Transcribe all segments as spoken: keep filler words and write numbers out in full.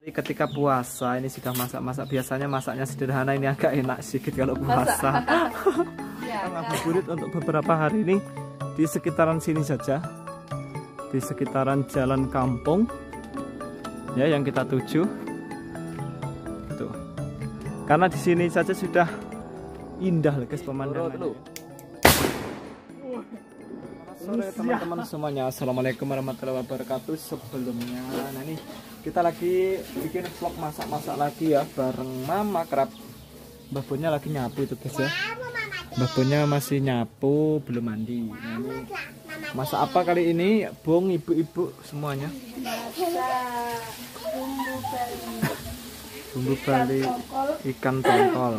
Ketika puasa ini sudah masak-masak, biasanya masaknya sederhana, ini agak enak sedikit kalau puasa. Ngabuburit untuk beberapa hari ini di sekitaran sini saja, di sekitaran jalan kampung ya yang kita tuju. Tuh. Karena di sini saja sudah indah guys pemandangannya. Sore teman-teman semuanya, assalamualaikum warahmatullahi wabarakatuh. Sebelumnya, nah ini kita lagi bikin vlog masak-masak lagi ya bareng Mama Krab. Mbah Bonya lagi nyapu itu guys ya. Mbah Bonya masih nyapu, belum mandi. Nah, ini masak apa kali ini, Bung, ibu-ibu semuanya? Masak bumbu Bali. Bumbu Bali ikan tongkol.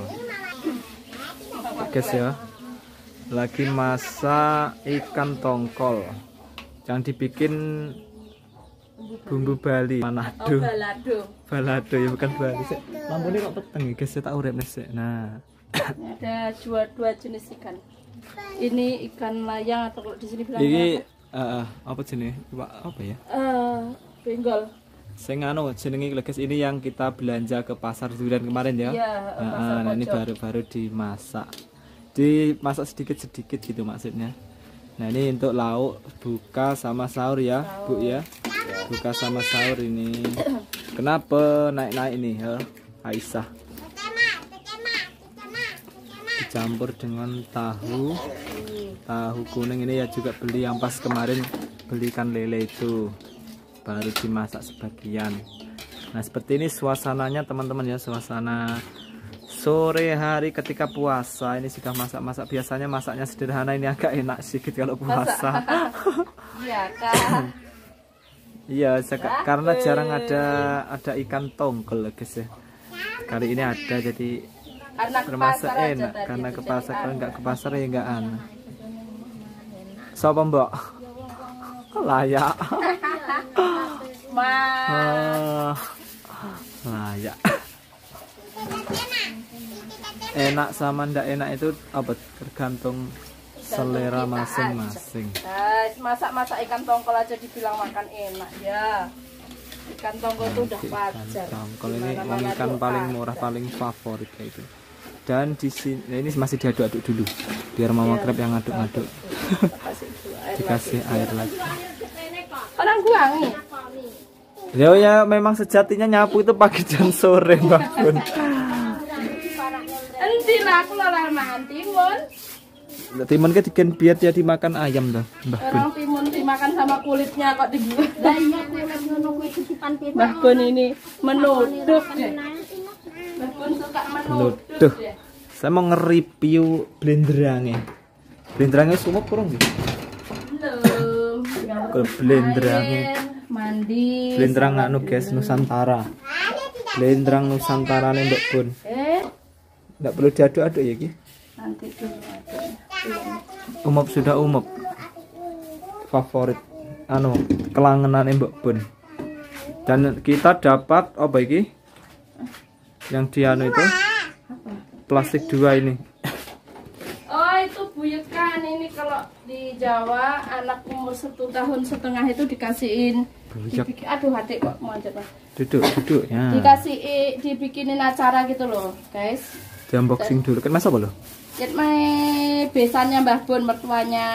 Guys ya. Lagi masak ikan tongkol yang dibikin bumbu Bali Manado. Oh, balado. Balado ya, bukan Bali. Lampunya kok peteng guys, saya tak urip sih. Nah, ada dua dua jenis ikan. Ini ikan layang atau kalau di sini bilang ini uh, apa jenis? Apa ya? Uh, benggol. Saya nganu jenenge guys, ini yang kita belanja ke pasar durian kemarin ya. Iya, uh, nah, ini baru-baru dimasak. Dimasak sedikit-sedikit gitu maksudnya. Nah ini untuk lauk buka sama sahur ya Bu ya. Buka sama sahur ini. Kenapa naik-naik ini ya Aisyah? Dicampur dengan tahu. Tahu kuning ini ya juga beli yang pas kemarin beli ikan lele itu. Baru dimasak sebagian. Nah seperti ini suasananya teman-teman ya, suasana sore hari ketika puasa ini sudah masak-masak, biasanya masaknya sederhana, ini agak enak sedikit kalau puasa. Iya kan? Iya, karena jarang ada ada ikan tongkol guys ya. Kali ini ada jadi termasuk enak karena ke pasar, kalau nggak ke pasar ya nggak aneh. Sopo mbok? Layak. Ma. Layak. Enak sama ndak enak itu apa tergantung selera masing-masing. Guys, masak-masak ikan tongkol aja dibilang makan enak ya. Ikan tongkol itu udah wajar. Tongkol ini ikan paling murah, paling favorit kayak itu. Dan di sini ini masih diaduk-aduk dulu biar Mama Krab yang ngaduk-ngaduk. Dikasih air lagi. Orang guangi. Ya ya memang sejatinya nyapu itu pagi dan sore Mbak Bun. Nanti lah aku lama timun. Timun kan diken biar dia dimakan ayam dah, Mbah Bun. Orang timun dimakan sama kulitnya kok dibuat. Mbah Bun ini menuduh deh. Mbah Bun suka menuduh. Saya mau nge-review blenderangnya. Blenderangnya semua kurang gitu. Belum. Kalau blenderangnya mandi. Blenderang anu guys, Nusantara. Blenderang Nusantara nih Mbak Bun. Eh, nggak perlu diaduk-aduk ya Ki? nanti dulu. Umop sudah umop. Favorit anu kelangenan Mbak Bun. Dan kita dapat apa iki? Yang di anu itu plastik dua ini. Oh itu buyekan, ini kalau di Jawa anak umur satu tahun setengah itu dikasihin. Dibikin, aduh adik kok mau aja duduk duduk ya. Dikasih dibikinin acara gitu loh guys. Di unboxing dulu kan masa apa lo? Jadi besannya Mbah Bun, mertuanya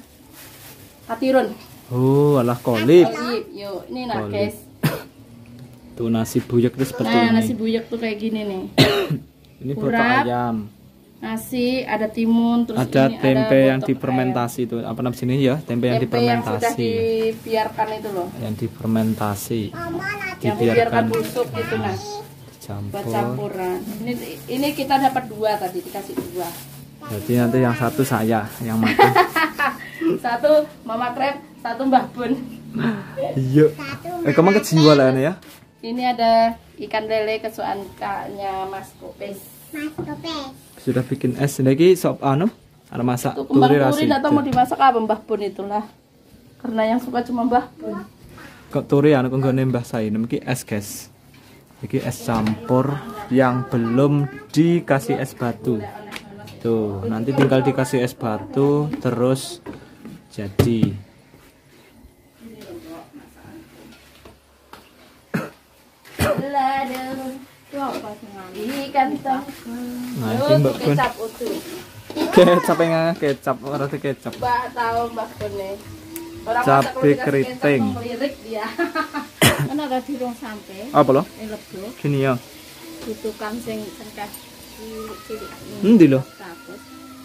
Atirun. Oh alah kolip. Kolip, yuk ini nah kolip. Guys. Tuh nasi buyek tuh seperti nah, ini. Nasi buyek tuh kayak gini nih. Ini botok ayam. Nasi, ada timun, terus ada ini tempe ada yang difermentasi itu apa namanya sini ya, tempe, tempe yang difermentasi. Yang sudah dibiarkan itu loh. Yang difermentasi. Yang dibiarkan busuk gitu nah. Campur. Buat campuran. Ini ini kita dapat dua tadi, dikasih dua. Jadi nanti yang satu saya yang makan. Satu Mama Krab, satu Mbah Bun. Iya. Eh kamu kejiwa lah ya. Ini ada ikan lele kesukaannya Mas Kopes. Mas Kopes. Sudah bikin es lagi sop anu, ada masak itu kembang turi atau mau dimasak apa Mbah Bun itulah. Karena yang suka cuma Mbah Bun. Kok turi anu kok nggone Mbah saya niki es guys. Iki es campur yang belum dikasih es batu. Tuh, nanti tinggal dikasih es batu terus jadi. La Aduh. Itu apa sih? Ikan tongkol. Nah, Oh, ini Mbak Gun. kecap utuh. Kecap yang kecap rada kecap. Mbak tahu Mbak Gun nih. Orang Cabai masak kalau dikasih keriting. kecap, melirik dia. Kan ada di rong sampai. Apa loh? Ini lebo. Gini ya. Itu kan sing cengkeh cilik. Endi lho? Tapus.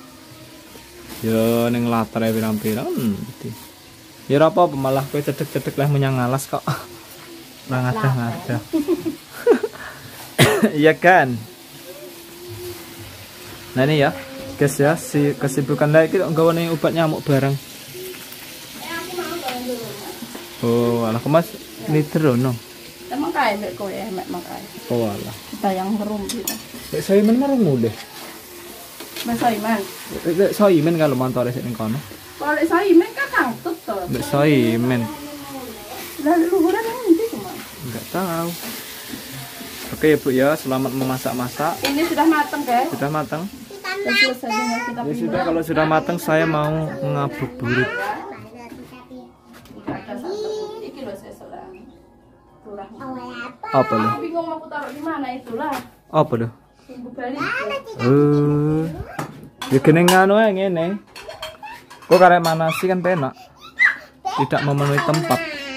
Ya ning latar e pirang-pirang. Endi. Ya ora apa-apa malah kowe cedek-cedek lah menyang alas kok. Ora ngadah-ngadah. Iya kan? Nah ini ya, guys ya, si kesibukan lagi kok nggawane obat nyamuk bareng. Eh aku mau bareng dulu. Oh, alah Mas nidrono. Emang kae mek kowe mek makai. Oh alah. Bayang merum gitu. Lek Soimen marang mulih. Mas Soiman. Lek Soimen kalau mantore sik ning kono. Kalau lek Soiman kan kangtut to. Lek Soimen Lah luhuran yang ndi cuma. enggak tahu. Oke ya Bu ya, selamat memasak-masak. Ini sudah matang, guys. Sudah matang? Dan selesai tinggal kita Ya sudah, kalau sudah matang saya mau ngabuburit. Iki loh saya salah. Itulah. Apa loh? Aku bingung mau aku taruh di mana itulah. Apa loh? Tunggu balik. Eh, ya gini nganu ae ngene. Kok karek manasi kan penak. Tidak memenuhi tempat.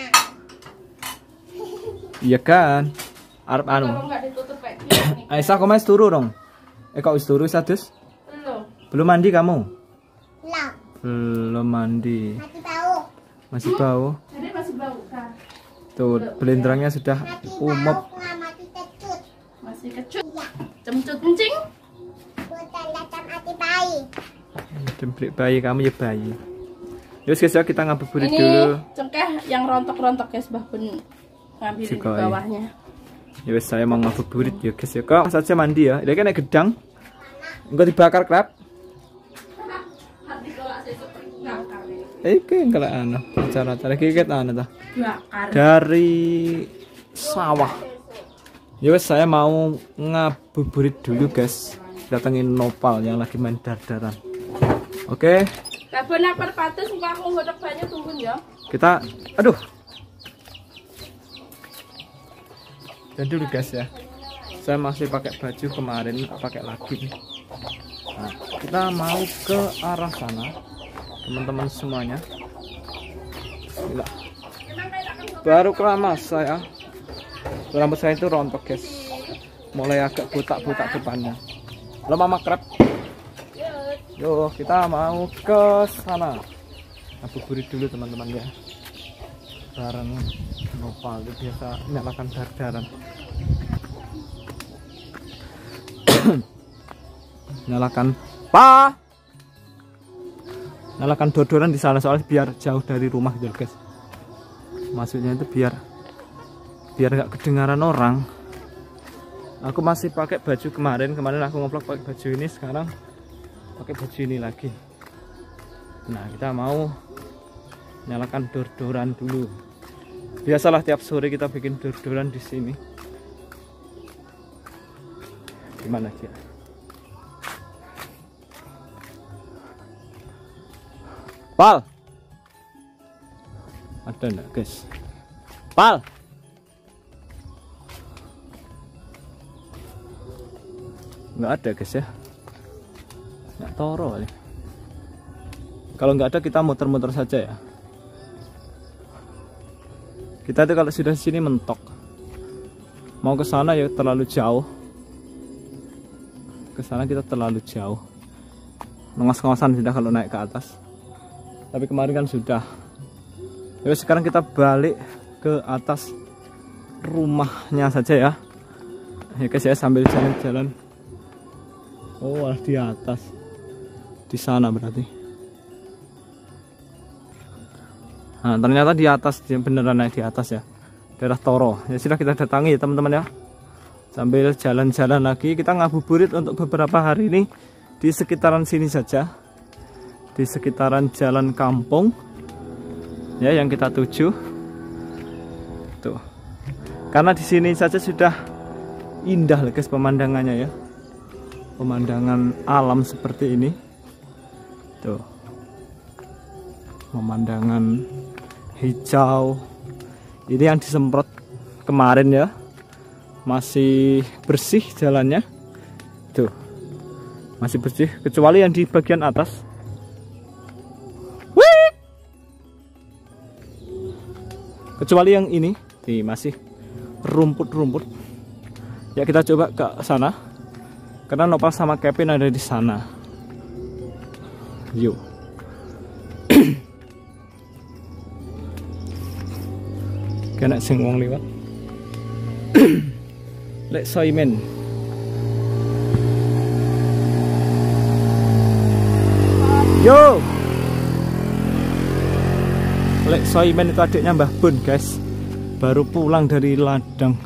Iya kan? Arep anu. Kalau nggak ditutup kayak gini. Aisyah kok mas turu dong? Eh kok wis turu sadus? Belum. Belum mandi kamu? Belum. Belum mandi. Masih bau. Masih bau. Jadi masih bau kan? Tuh, belendrangnya sudah umep. Nggak mati kecut. Masih kecut. Cemcut kencing. Bukan datang hati bayi. Demplik bayi kamu ya bayi. Yus guys ya, kita ngabuburit Ini dulu. cengkeh yang rontok-rontok guys, Mbah Pun ngambilin di Cikoi. bawahnya. Ya wes saya mau ngabuburit ya guys ya. Kok saja mandi ya. Ini kan naik gedang. Enggak dibakar krab. Nanti kalau saya seperti bakar nih. Eh kayak enggak anu. Cara-cara kayak anu ta. Bakar. Dari sawah. Ya wes saya mau ngabuburit dulu guys. Datengin Nopal yang lagi main dardaran. Oke, Kabeh nak perpatus suka aku ngodok banyak tungguin ya. kita aduh. Dan dulu guys ya. Saya masih pakai baju kemarin, tak pakai lagi. Nah, kita mau ke arah sana. Teman-teman semuanya. Gila. Baru keramas saya. Rambut saya itu rontok guys. Mulai agak botak-botak depannya. Halo Mama Krab. Yo, kita mau ke sana. Ngabuburit dulu teman-teman ya. Bareng Nopal itu biasa nyalakan dardaran. Nyalakan pa. Nyalakan dodoran di sana soalnya biar jauh dari rumah gitu guys. Maksudnya itu biar biar nggak kedengaran orang. Aku masih pakai baju kemarin. Kemarin aku ngevlog pakai baju ini, sekarang pakai baju ini lagi. Nah, kita mau nyalakan dor-doran dulu. Biasalah tiap sore kita bikin dor-doran di sini. Gimana dia? Pal. Ada enggak, guys? Pal. Nggak ada guys ya. Nggak toro kali. Kalau nggak ada kita muter-muter saja ya. Kita tuh kalau sudah sini mentok. Mau ke sana ya terlalu jauh. Ke sana kita terlalu jauh. Ngos-ngosan sudah kalau naik ke atas. Tapi kemarin kan sudah. Ya sekarang kita balik ke atas rumahnya saja ya. Ya guys ya, sambil jalan-jalan. Oh, di atas. Di sana berarti. Nah, ternyata di atas, beneran naik di atas ya. Daerah Toro. Ya sudah kita datangi ya teman-teman ya. Sambil jalan-jalan lagi, kita ngabuburit untuk beberapa hari ini di sekitaran sini saja. Di sekitaran jalan kampung. Ya, yang kita tuju. Tuh. Karena di sini saja sudah indah loh guys pemandangannya ya. Pemandangan alam seperti ini. Tuh. Pemandangan hijau. Ini yang disemprot kemarin ya. masih bersih jalannya. Tuh, masih bersih kecuali yang di bagian atas. Wih! Kecuali yang ini, nih masih rumput-rumput. Ya kita coba ke sana. Karena Nopal sama Kevin ada di sana. Yuk. Kena sing wong liwat. Lek Soimen. Yo. Lek Soimen itu adiknya Mbah Bun, guys. Baru pulang dari ladang.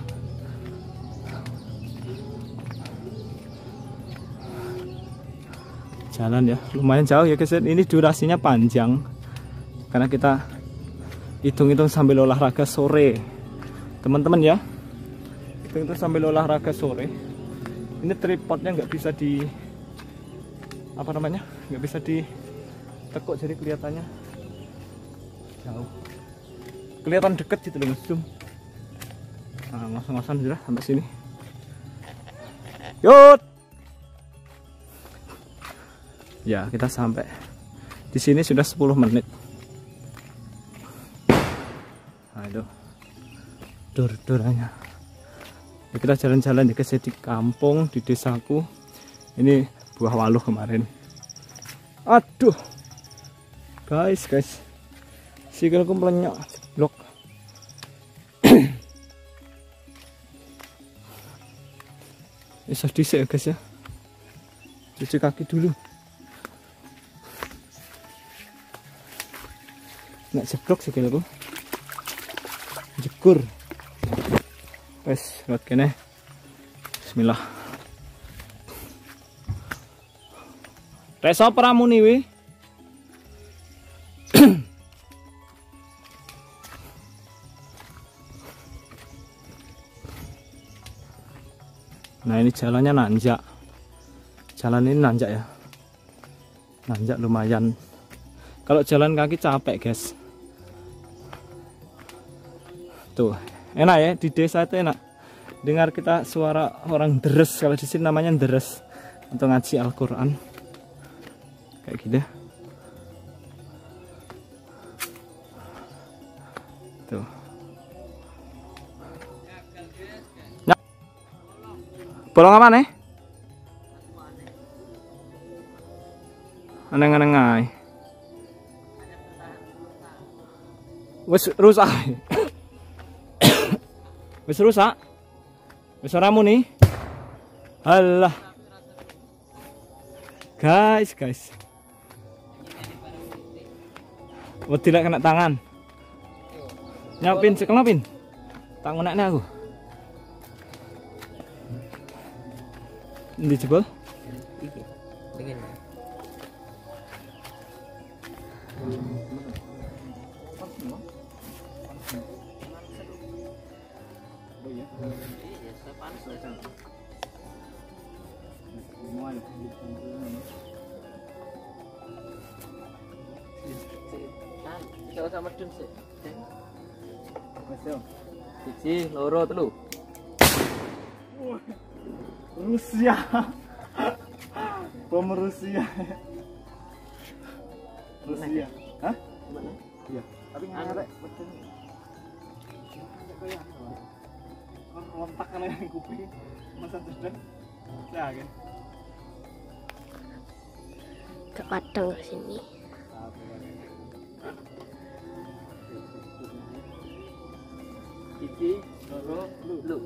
Jalan ya, lumayan jauh ya guys. Ini durasinya panjang karena kita hitung-hitung sambil olahraga sore, teman-teman ya. Hitung-hitung sambil olahraga sore. Ini tripodnya nggak bisa di apa namanya, nggak bisa ditekuk, jadi kelihatannya jauh, kelihatan deket gitu loh, zoom. Nah, ngos-ngosan sudah sampai sini. Yuk. Ya, kita sampai di sini sudah sepuluh menit. Aduh, dur-durannya. Ya, kita jalan-jalan di guys, di kampung, di desaku. Ini buah waluh kemarin. Aduh, guys, guys, sikilku melenyok, jeblok. Bisa disek ya guys ya. Cuci kaki dulu. Nak jeblok sikilku. Jekur. Wes, lewat kene. Bismillah. Reso pramu nih wi. Nah, ini jalannya nanjak. Jalan ini nanjak ya. Nanjak lumayan. Kalau jalan kaki capek, guys. Tuh, enak ya, di desa itu enak. Dengar kita suara orang deres, kalau di sini namanya deres, untuk ngaji Al-Qur'an. Kayak gitu. Tuh. Nah. Bolong apa nih? Aneng-aneng ay. Wes rusak. Wis rusak. Wis ramu nih. Alah. Guys, guys. Wedi lek kena tangan. Nyapin sekelapin. Tak ngunekne aku. Ndi jebol? Iki. Pengen. Sama dun sih. Masuk. Siji, loro, telu. Rusia. Bom Rusia. Rusia. Hah? Mana? Iya. Tapi ngarek betul. Kon kontak kan yang kuping. Masa sedang. Ya kan. Ke Padang sini. Iki, loro, lu.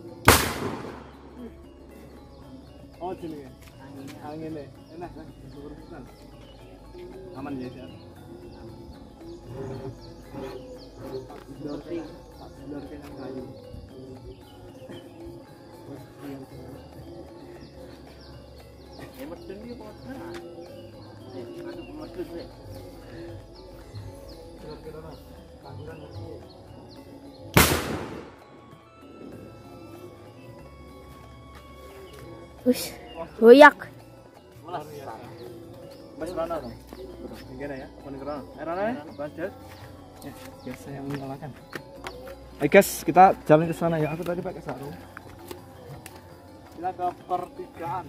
Oh, sini ya. Angin, angin deh. Enak kan? Lurusan. Aman ya, Jar. Dorti, dorti yang kayu. Eh, medun iki kok ora. Eh, anu medun rek. Kira-kira nah, kanduran iki. Wis, goyak. Mas Rana dong. Gimana ya? Apa nih Rana? Eh Rana ya? Banjir. Ya, biasa yang menyalakan. Oke guys, kita jalan ke sana ya. Aku tadi pakai sarung. Kita ke pertigaan.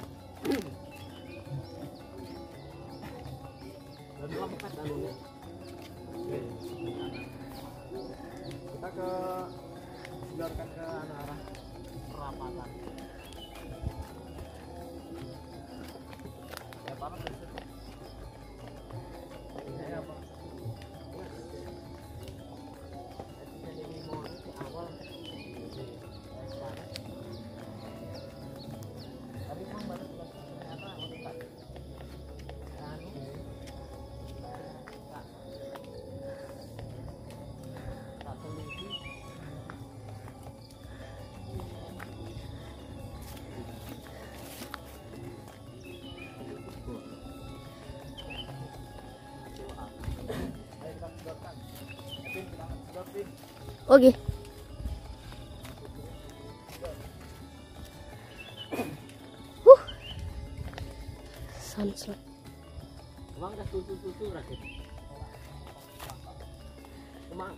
Dan lambat alurnya. Kita ke Biarkan ke arah perapatan. Ya panas di situ. Ya apa? Ini mau di awal. Tapi memang baru ternyata untuk tak. Anu. Tak. Tak teliti. Oke. Huh. Sunset. Emang dah susu-susu rakit. Emang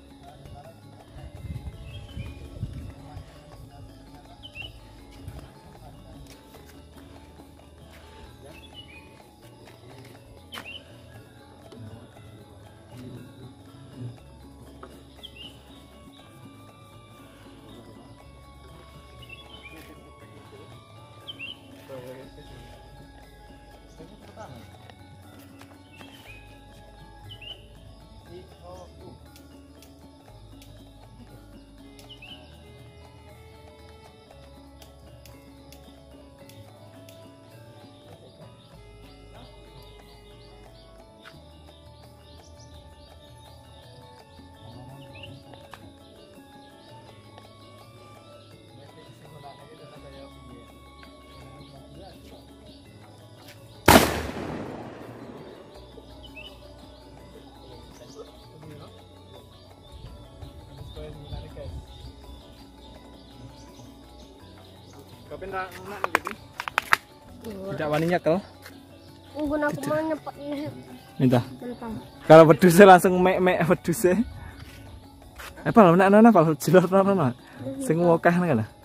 Kapan nak nak gitu? Tidak wani nyekel. Unggun aku mau nyepak ini. Minta. Belakang. Kalau wedusnya langsung mek-mek wedusnya. Eh pal, nak nak pal jelor nak. Sing wokeh nang kana.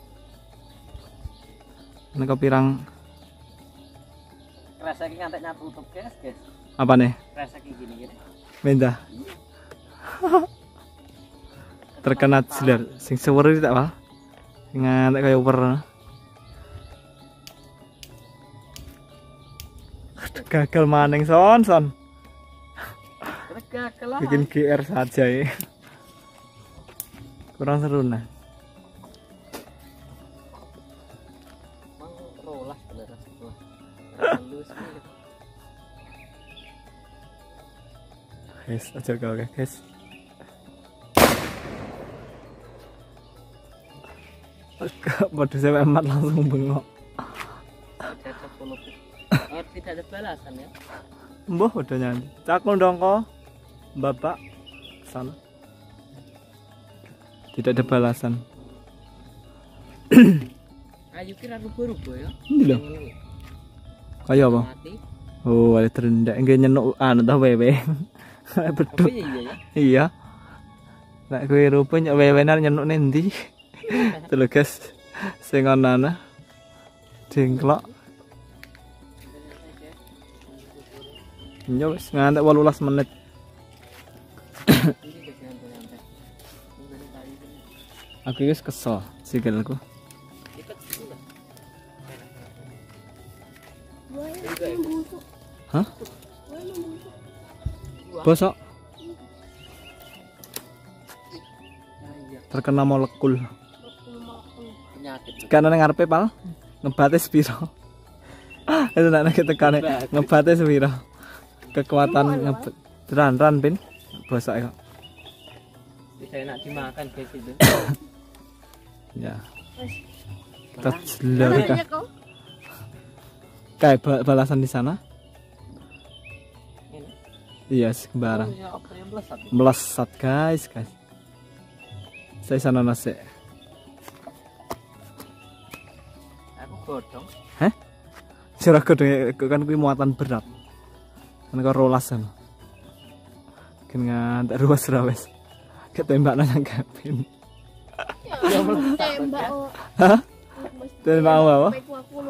Nek pirang kerasa iki ngantek nyatutup guys, guys. apa nih? Kerasa iki gini-gini. Minta. Terkena jelar sing seweri tak pal? Ngantek kaya uwer. Gagal maning son son. Gagal lah. Bikin G R saja ya. Kurang seru nah. Mang rolas bener. Halus nih. Guys, aja kau guys. Waduh saya emat langsung bengok. Oh, tidak ada balasan ya. Mbah udah nyanyi. Cakul dong kok. Bapak sana. Tidak ada balasan. Ayo kira rubuh-rubuh ya. Ini loh. Kayak apa? Mati. Oh, ada terendah. Enggak nyenuk anu tah wewe. Beduk. Oh, iya ya. Iya. Nek kowe rupa nyok wewenan nyenuk nendi? Tuh guys. Sing ana jengklok. Ya wis ngantek wolulas menit. Aku wis kesel sikilku. Hah? Bosok. Terkena molekul. Penyakit. Karena ngarepe pal ngebate sepiro. Itu nek tekane ngebate sepiro. Kekuatan ngebet ran ran pin bosok kok. Bisa enak dimakan guys itu. Ya. Kita jelar kan. Kayak balasan di sana. Iya, yes, sembarang. Melesat guys, guys. Saya sana nasi. Aku godong. Hah? Sira godong kan kuwi muatan berat. Kan kok rolasan. Kan ngantek ruas rawes. Ketembak nang kabin. Tembak. Hah? Tembak apa?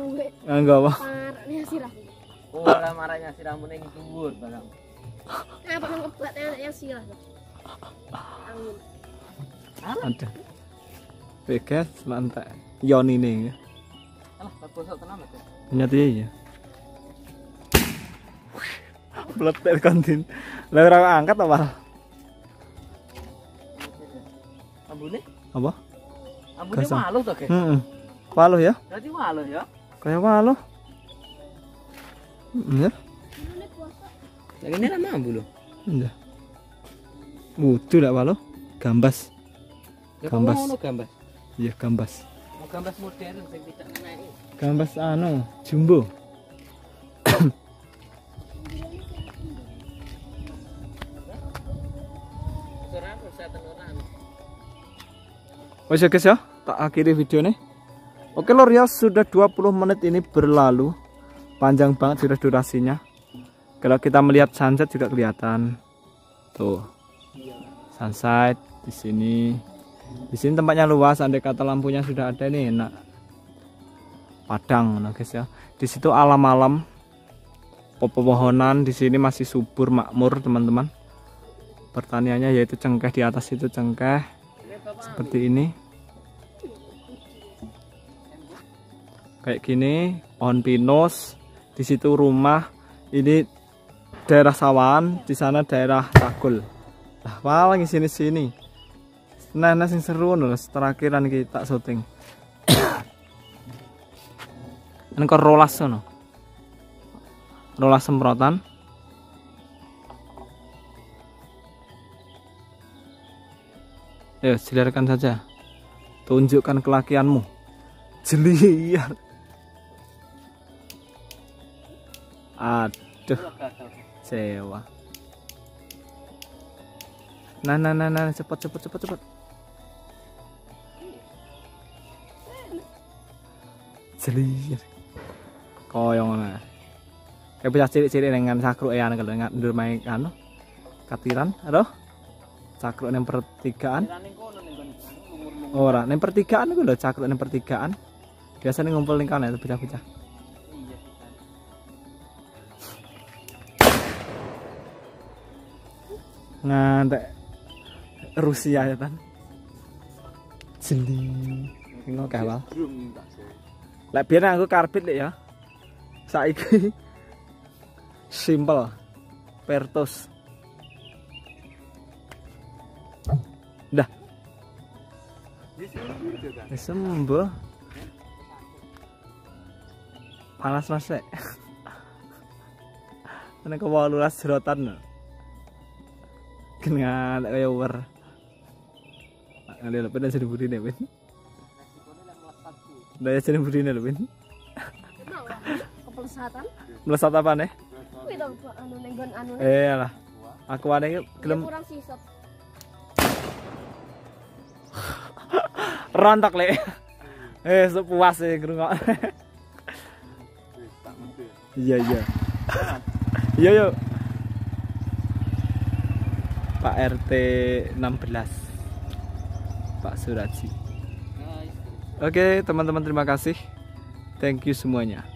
Enggak apa. Parahnya sirah. Oh, lah marahnya si rambutnya yang dhuwur barang. Nah, apa ngebuatnya yang sirah? Angin. Ada. Bekas lantai. Yon ini. Alah, bosok tenan ya. Nyati ya. Meletek kantin. Lah ora angkat apa? Ambune? Apa? Ambune Gasang. waluh to, Ge? Heeh. Waluh ya? Berarti waluh ya. Kayak waluh. Heeh ya. Yang ini lama ambu lho. Iya. Wudu dak waluh. Gambas. Gambas. Ngono gambas. Iya, gambas. Mau gambas modern sing tidak naik. Gambas anu, jumbo. Ora usah tenuran. Oke guys ya, tak akhiri video nih. Oke lor ya, sudah dua puluh menit ini berlalu. Panjang banget sudah durasinya. Kalau kita melihat sunset juga kelihatan. Tuh. Sunset di sini. Di sini tempatnya luas, andai kata lampunya sudah ada ini enak. Padang nah guys ya. Di situ alam-alam. Pepohonan di sini masih subur makmur teman-teman. Pertaniannya yaitu cengkeh, di atas itu cengkeh. Seperti ini. Kayak gini, pohon pinus. Di situ rumah. Ini daerah sawan, di sana daerah Tagul. Lah, paling sini sini. Nah, nah sing seru loh, terakhiran kita syuting. Ini kok rolas sono. Rolas semprotan. Ayo, silakan saja. Tunjukkan kelakianmu. Jeliar. Aduh. Sewa. Nah, nah, nah, nah, cepat, cepat, cepat, cepat. Jeliar. Koyong nah. Kayak bisa cilik-cilik dengan sakruk ya kalau nggak ndur main anu katiran, aduh. Cakruk yang pertigaan. Ora, yang pertigaan itu lho cakruk yang pertigaan. Biasanya ngumpul ning kana itu pecah-pecah. Ngantek Rusia ya kan. Jeli. Ngono kawal. Lek biyen aku karbit lek ya. Saiki simple. Pertus. Dah. Sembuh. Panas mas lek. Ana ke wolulas jerotan. Kenal kaya war. Ngalih lepen jadi burine ben. Daya jadi burine lho ben. Kepelesatan. Melesat apa nih? Kuwi to anu nenggon anu. Eh lah. Aku ane gelem Kurang sisot. rontok lek. Eh sepuas e ngrungok. Iya iya. Iya yuk. Pak R T enam belas Pak Suraji. Oke teman-teman, terima kasih. Thank you semuanya.